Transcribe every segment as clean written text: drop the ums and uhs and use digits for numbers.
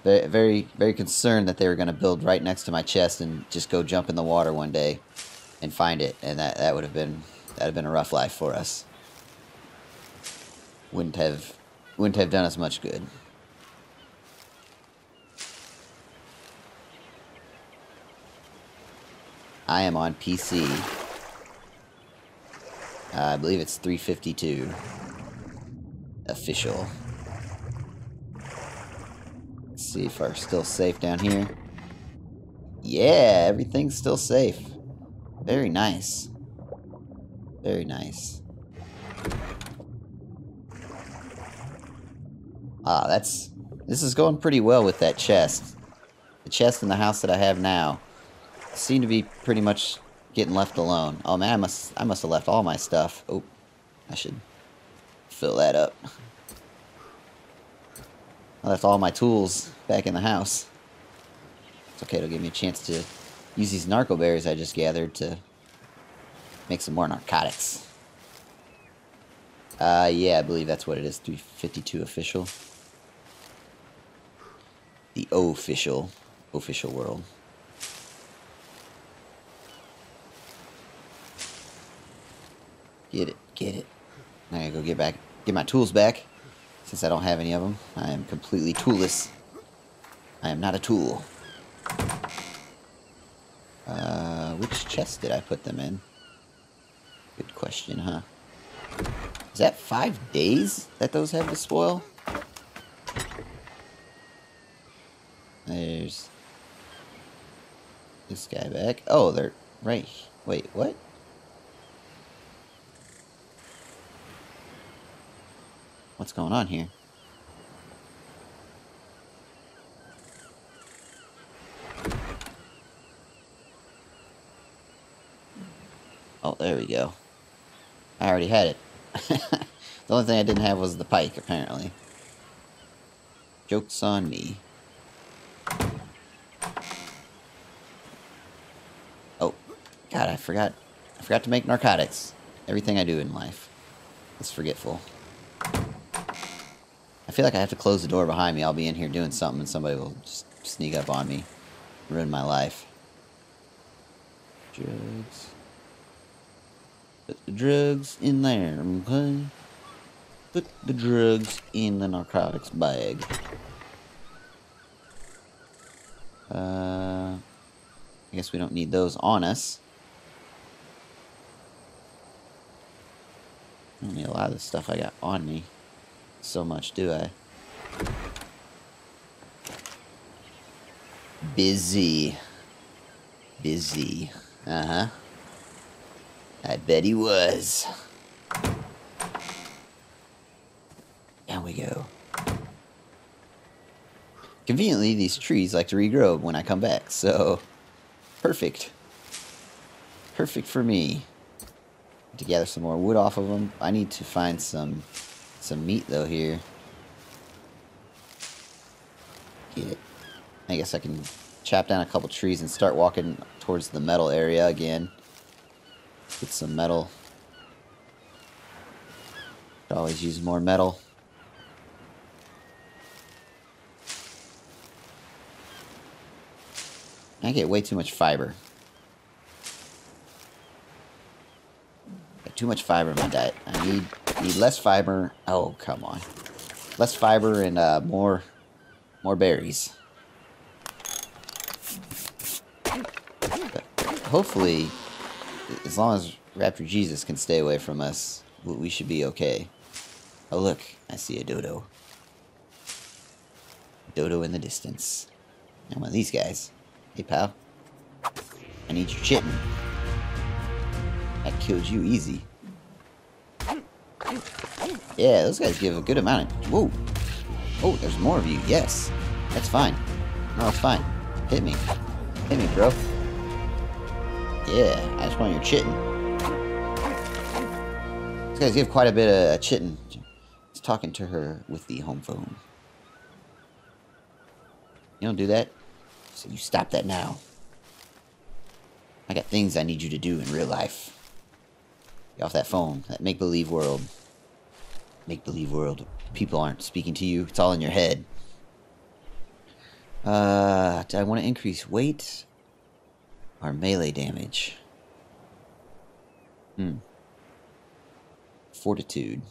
Very, very, very concerned that they were going to build right next to my chest and just go jump in the water one day and find it, and that would have been a rough life for us. Wouldn't have done us much good. I am on PC. I believe it's 352 official. Let's see if we're still safe down here. Yeah, everything's still safe. Very nice. Very nice. Ah, this is going pretty well with that chest. The chest in the house that I have now seem to be pretty much getting left alone. Oh man, I must have left all my stuff. Oh, I should fill that up. I left all my tools back in the house. It's okay, it'll give me a chance to use these narco berries I just gathered to make some more narcotics. Yeah, I believe that's what it is. 352 official. The official world. Get it, get it. I gotta go get my tools back, since I don't have any of them. I am completely toolless. I am not a tool. Which chest did I put them in? Good question, huh? Is that 5 days that those have to spoil? There's this guy back. Oh, they're right. Wait, what? What's going on here? Oh, there we go. I already had it. The only thing I didn't have was the pike, apparently. Joke's on me. Oh, God, I forgot to make narcotics. Everything I do in life is forgetful. I feel like I have to close the door behind me. I'll be in here doing something and somebody will just sneak up on me. Ruin my life. Drugs. Put the drugs in there, okay? Put the drugs in the narcotics bag. I guess we don't need those on us. I don't need a lot of the stuff I got on me so much, do I? Busy. Busy. Uh-huh. I bet he was. Down we go. Conveniently, these trees like to regrow when I come back, so perfect. Perfect for me. To gather some more wood off of them. I need to find some meat though here. Get it. I guess I can chop down a couple trees and start walking towards the metal area again. Get some metal. Could always use more metal. I get way too much fiber. Got too much fiber in my diet. I need less fiber. Oh, come on. Less fiber and more berries. But hopefully, as long as Raptor Jesus can stay away from us, we should be okay. Oh look, I see a dodo. Dodo in the distance. And one of these guys. Hey pal, I need your chitin. That killed you easy. Yeah, those guys give a good amount of... Whoa. Oh, there's more of you. Yes. That's fine. No, it's fine. Hit me. Hit me, bro. Yeah, I just want your chitin. These guys give quite a bit of chitin. He's talking to her with the home phone. You don't do that? So you stop that now. I got things I need you to do in real life. Get off that phone. That make-believe world. Make-believe world. People aren't speaking to you. It's all in your head. Do I want to increase weight or melee damage? Fortitude.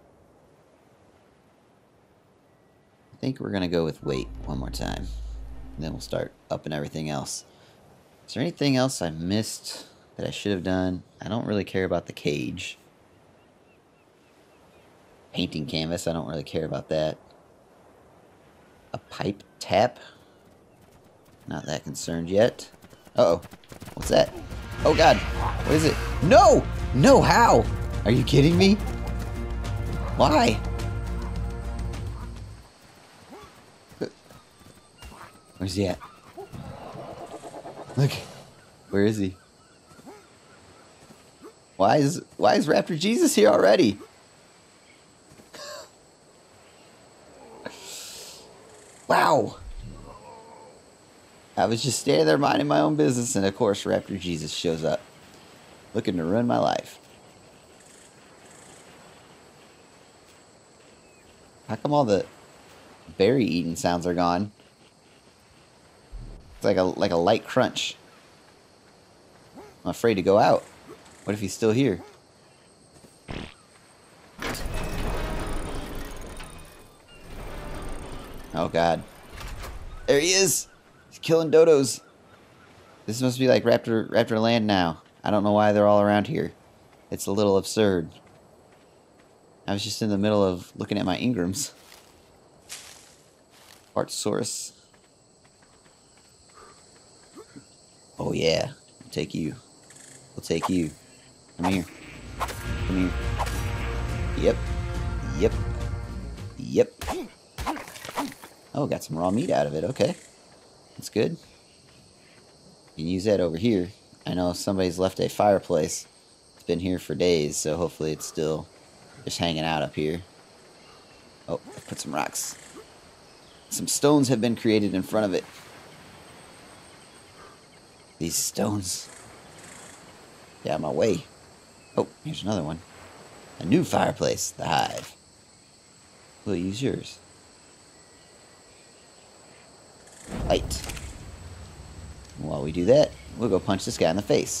I think we're going to go with weight one more time. And then we'll start upping everything else. Is there anything else I missed that I should have done? I don't really care about the cage. Painting canvas, I don't really care about that. A pipe tap? Not that concerned yet. Uh-oh. What's that? Oh, God. What is it? No! No, how? Are you kidding me? Why? Where's he at? Look. Where is he? Why is Raptor Jesus here already? Wow. I was just standing there minding my own business, and of course Raptor Jesus shows up, looking to ruin my life. How come all the berry eating sounds are gone? It's like a light crunch. I'm afraid to go out. What if he's still here? Oh God. There he is! He's killing dodos. This must be like Raptor Land now. I don't know why they're all around here. It's a little absurd. I was just in the middle of looking at my Ingrams. Artosaurus. Oh yeah. I'll take you. We'll take you. Come here. Come here. Yep. Yep. Yep. Oh, got some raw meat out of it. Okay. That's good. You can use that over here. I know somebody's left a fireplace. It's been here for days, so hopefully it's still just hanging out up here. Oh, I put some rocks. Some stones have been created in front of it. These stones. Get out of my way. Oh, here's another one. A new fireplace. The hive. We'll use yours. Light. While we do that, we'll go punch this guy in the face.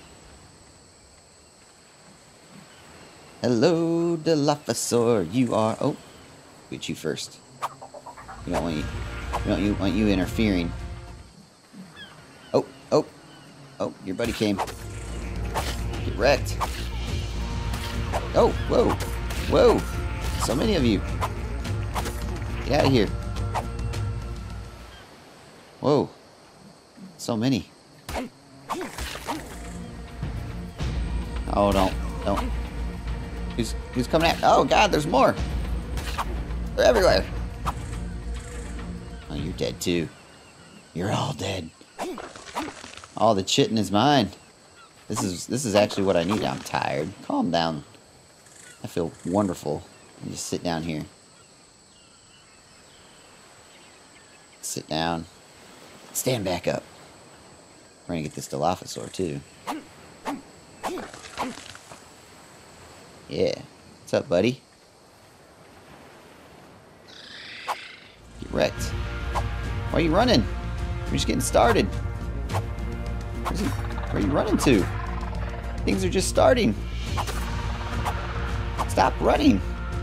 Hello, Dilophosaur. You are... Oh, get you first. We don't want you interfering. Oh, oh, oh! Your buddy came. Get wrecked. Oh, whoa, whoa! So many of you. Get out of here. Whoa. So many. Oh, don't. Who's coming at? Oh, God, there's more. They're everywhere. Oh, you're dead, too. You're all dead. All the chitin is mine. This is actually what I need. I'm tired. Calm down. I feel wonderful. And just sit down here. Sit down. Stand back up. We're gonna get this Dilophosaur too. Yeah. What's up, buddy? Get wrecked. Why are you running? We're just getting started. Where are you running to? Things are just starting. Stop running.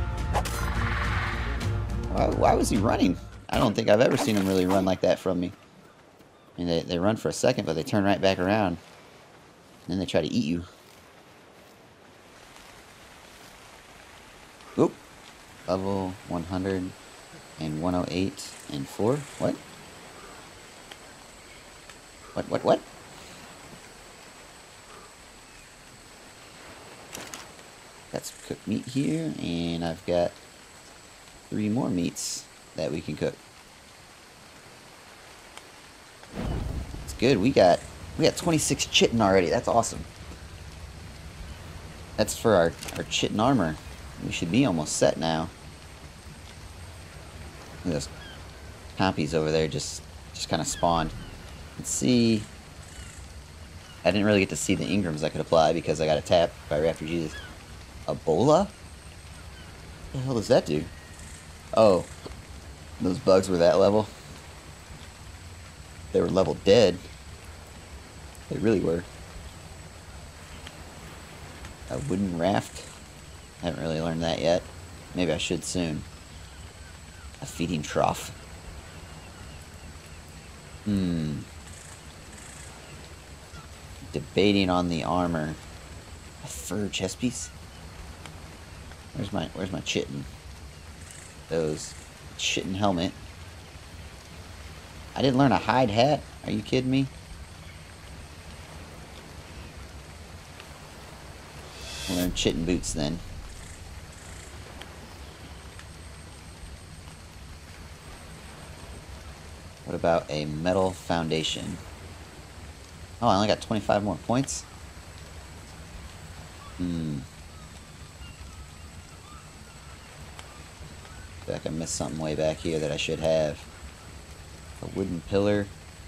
Why was he running? I don't think I've ever seen him really run like that from me. I mean, they run for a second, but they turn right back around. And then they try to eat you. Oop. Level 100 and 108 and 4. What? What? That's cooked meat here, and I've got 3 more meats that we can cook. It's good. We got 26 chitin already. That's awesome. That's for our chitin armor. We should be almost set now. Look at those compies over there just kind of spawned. Let's see. I didn't really get to see the Ingrams I could apply because I got attacked by Raptor Jesus. Ebola? What the hell does that do? Oh, those bugs were that level. They were level dead. They really were. A wooden raft. I haven't really learned that yet. Maybe I should soon. A feeding trough. Debating on the armor. A fur chest piece. Where's my chitin? Those chitin helmet. I didn't learn a hide hat. Are you kidding me? I'll learn chitin boots then. What about a metal foundation? Oh, I only got 25 more points? I feel like I missed something way back here that I should have. A wooden pillar.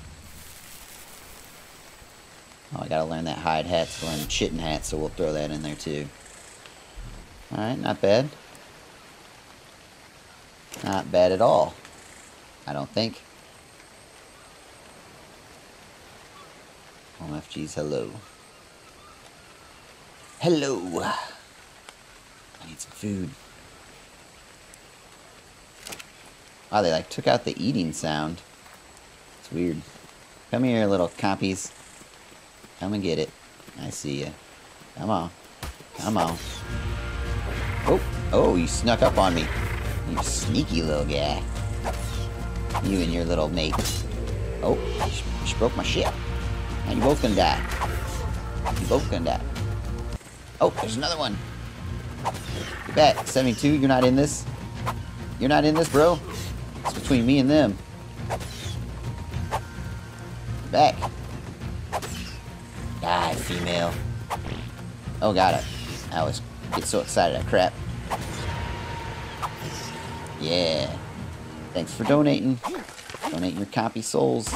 Oh, I gotta learn that hide hat to learn the chitin hat, so we'll throw that in there too. Alright, not bad. Not bad at all. I don't think. OMFG's hello. Hello! I need some food. Oh, they like took out the eating sound. It's weird. Come here, little compies. Come and get it. I see ya. Come on. Come on. Oh, you snuck up on me. You sneaky little guy. You and your little mate. Oh, you broke my ship. Now you both gonna die. You both gonna die. Oh, there's another one. Get back. 72, you're not in this. You're not in this, bro. It's between me and them. Get back. Die, female. Oh, got it. I always get so excited at crap. Yeah. Thanks for donating. Donating your copy souls.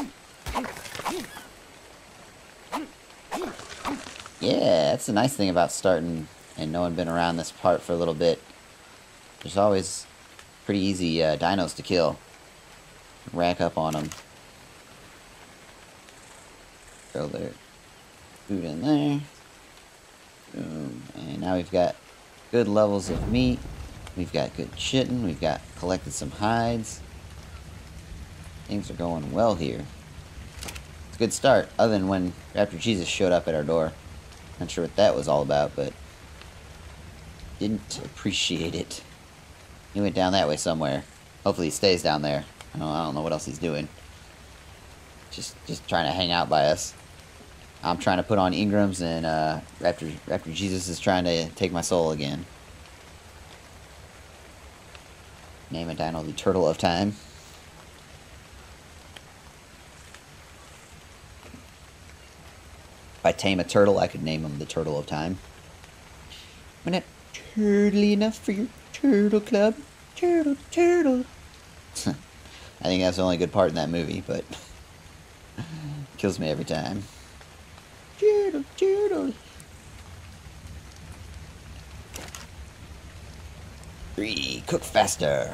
Yeah, that's the nice thing about starting and knowing been around this part for a little bit. There's always pretty easy dinos to kill. Rack up on them. Throw their food in there. Boom. And now we've got good levels of meat. We've got good chitin. We've got collected some hides. Things are going well here. It's a good start, other than when Raptor Jesus showed up at our door. Not sure what that was all about, but didn't appreciate it. He went down that way somewhere. Hopefully he stays down there. I don't know what else he's doing. Just trying to hang out by us. I'm trying to put on Ingrams, and Raptor Jesus is trying to take my soul again. Name a dino the Turtle of Time. If I tame a turtle, I could name him the Turtle of Time. We're not turtly enough for your turtle club. Turtle, turtle. I think that's the only good part in that movie, but kills me every time. Turtle, turtle. 3, cook faster.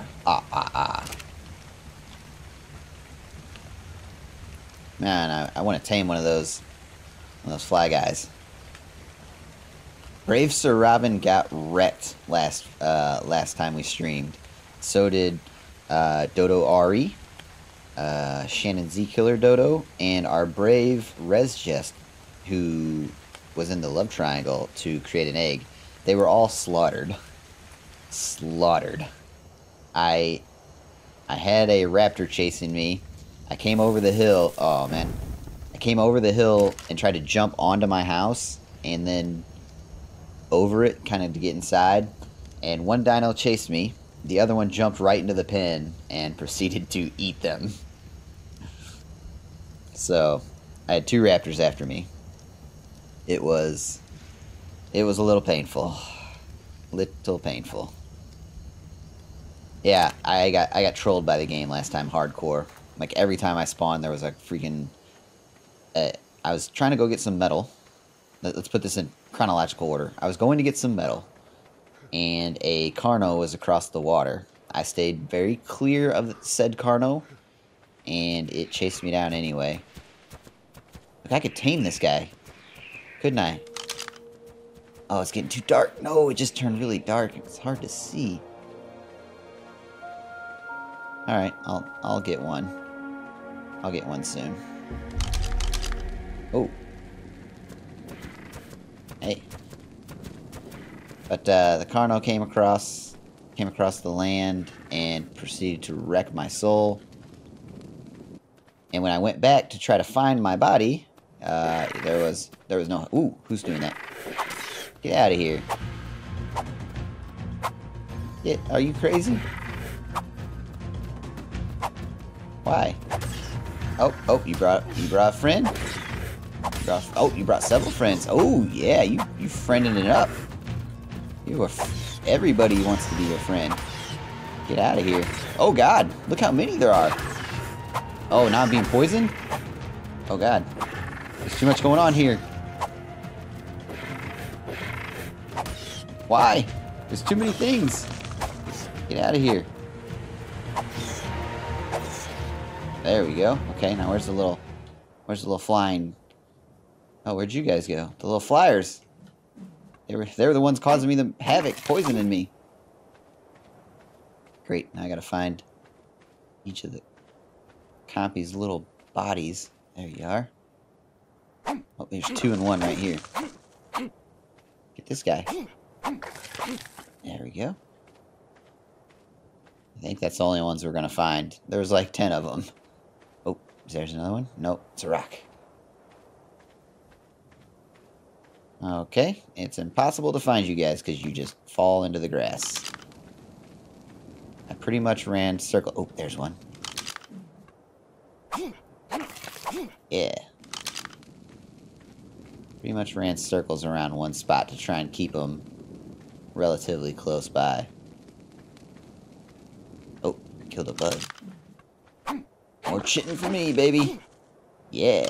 Man, I want to tame one of those fly guys. Brave Sir Robin got wrecked last time we streamed. So did Dodo Ari, Shannon Z Killer Dodo, and our brave Resjest, who was in the love triangle to create an egg. They were all slaughtered. Slaughtered. I had a raptor chasing me. I came over the hill. Oh man. I came over the hill and tried to jump onto my house and then over it, kind of to get inside. And one dino chased me. The other one jumped right into the pen and proceeded to eat them. So, I had 2 raptors after me. It was a little painful. Little painful. Yeah, I got trolled by the game last time hardcore. Like every time I spawned, there was a freaking... I was trying to go get some metal. Let's put this in chronological order. I was going to get some metal, and a Carno was across the water. I stayed very clear of said Carno, and it chased me down anyway. Look, I could tame this guy. Couldn't I? Oh, it's getting too dark. No, it just turned really dark. It's hard to see. Alright, I'll get one. I'll get one soon. Oh. Hey. But the Carno came across the land and proceeded to wreck my soul. And when I went back to try to find my body, there was no... Ooh, who's doing that? Get out of here. Are you crazy? Why? Oh, you brought a friend? You brought several friends. Oh, yeah, you friending it up. Everybody wants to be your friend. Get out of here. Oh, God, look how many there are. Oh, now I'm being poisoned? Oh, God. There's too much going on here. Why? There's too many things. Get out of here. There we go. Okay, now where's the little flying... Oh, where'd you guys go? The little flyers. They were the ones causing me the havoc, poisoning me. Great, now I gotta find each of the compy's little bodies. There you are. Oh, there's 2 in 1 right here. Get this guy. There we go. I think that's the only ones we're gonna find. There's like 10 of them. Oh, there's another one? Nope, it's a rock. Okay, it's impossible to find you guys because you just fall into the grass. I pretty much ran circle. Oh, there's one. Yeah. Pretty much ran circles around one spot to try and keep them relatively close by. Oh, killed a bug. More chitting for me, baby. Yeah.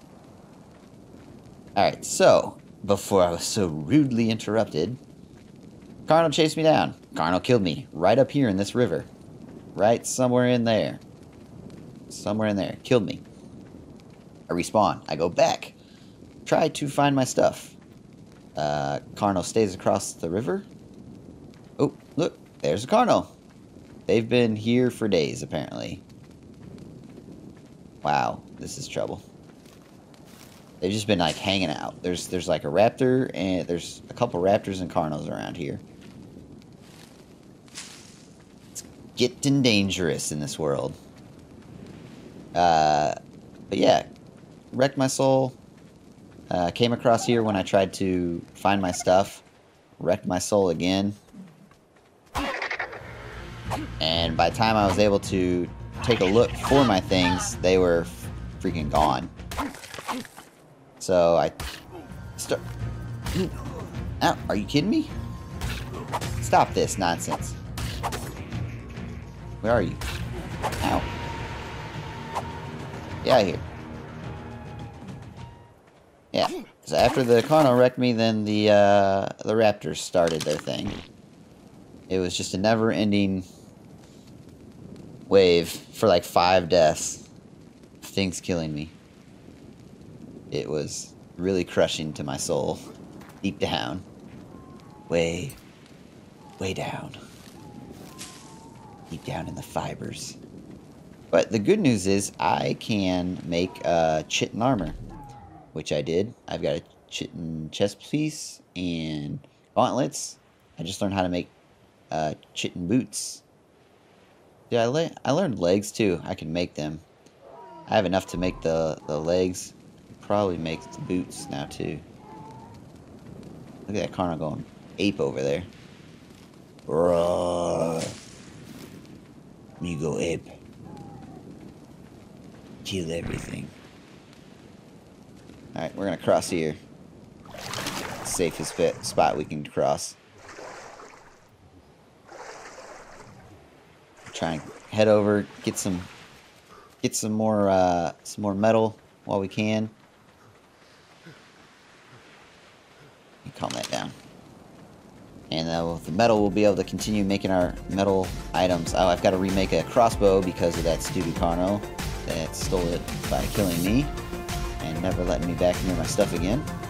Alright, so, before I was so rudely interrupted, Carno chased me down. Carno killed me right up here in this river. Right somewhere in there. Somewhere in there. Killed me. I respawn. I go back. Try to find my stuff. Carno stays across the river. Oh, look. There's a Carno. They've been here for days, apparently. Wow. This is trouble. They've just been, like, hanging out. There's like a raptor, and there's a couple raptors and Carnos around here. It's getting dangerous in this world. But yeah. Wrecked my soul. Came across here when I tried to find my stuff. Wrecked my soul again. And by the time I was able to take a look for my things, they were freaking gone. So I start... Ow, are you kidding me? Stop this nonsense. Where are you? Ow. Get out of here. Yeah. So after the Carno wrecked me, then the raptors started their thing. It was just a never-ending wave for like 5 deaths. Things killing me. It was really crushing to my soul. Deep down. Way down. Deep down in the fibers. But the good news is I can make chitin armor. Which I did. I've got a chitin chest piece and gauntlets. I just learned how to make chitin boots. Yeah, I learned legs too. I can make them. I have enough to make the legs. Probably make the boots now too. Look at that Carno going ape over there. Roar. You go ape. Kill everything. Alright, we're gonna cross here. Safest spot we can cross. Try and head over, get some more metal while we can. Calm that down. And with the metal, we'll be able to continue making our metal items. Oh, I've got to remake a crossbow because of that stupid Carno that stole it by killing me and never letting me back near my stuff again.